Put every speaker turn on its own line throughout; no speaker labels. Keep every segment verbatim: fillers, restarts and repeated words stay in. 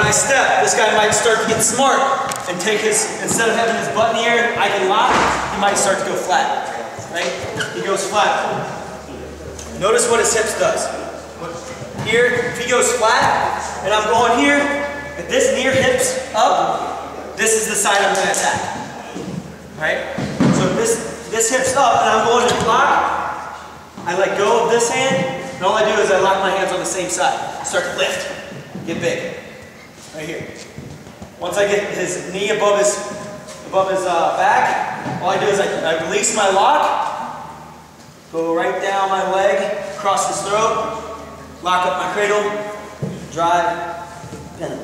I step, this guy might start to get smart and take his, instead of having his butt in the air, I can lock, he might start to go flat, right? He goes flat. Notice what his hips does. Here, if he goes flat, and I'm going here, if this near hip's up, this is the side I'm gonna attack, right? So if this, this hip's up and I'm going to lock, I let go of this hand, and all I do is I lock my hands on the same side. Start to lift, get big, right here. Once I get his knee above his, above his uh, back, all I do is I, I release my lock, go right down my leg, across his throat, lock up my cradle, drive, pin.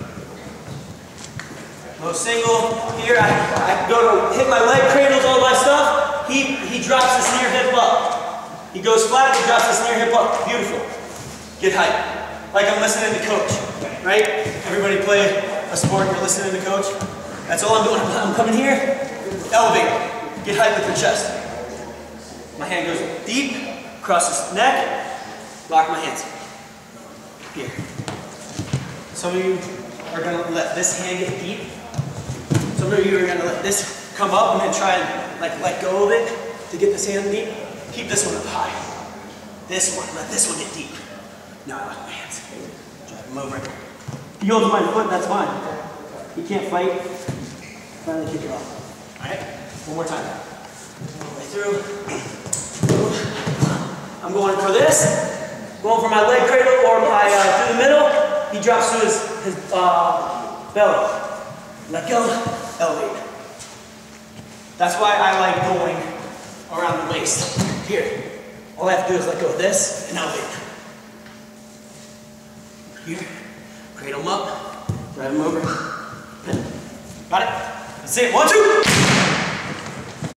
No single. Here I, I go to hit my leg, cradles all my stuff. He, he drops his near hip up. He goes flat, he drops his near hip up. Beautiful. Get height. Like I'm listening to coach, right? Everybody play a sport, you're listening to coach. That's all I'm doing. I'm coming here, elevate. Get height with your chest. My hand goes deep, across his neck, lock my hands. Here. Some of you are going to let this hand get deep. Some of you are going to let this come up and then try and like let go of it to get this hand deep. Keep this one up high. This one, let this one get deep. Now I lock my hands. Drive him over. If he holds my foot, that's fine. He can't fight. Finally kick it off. Alright? One more time. All the way through. I'm going for this. Going for my leg cradle or my uh, through the middle. He drops to his, his uh, belly. Let go, elevate. That's why I like going around the waist. Here. All I have to do is let go of this and elevate. Here. Cradle him up. Drive him over. Got it? That's it. One, two.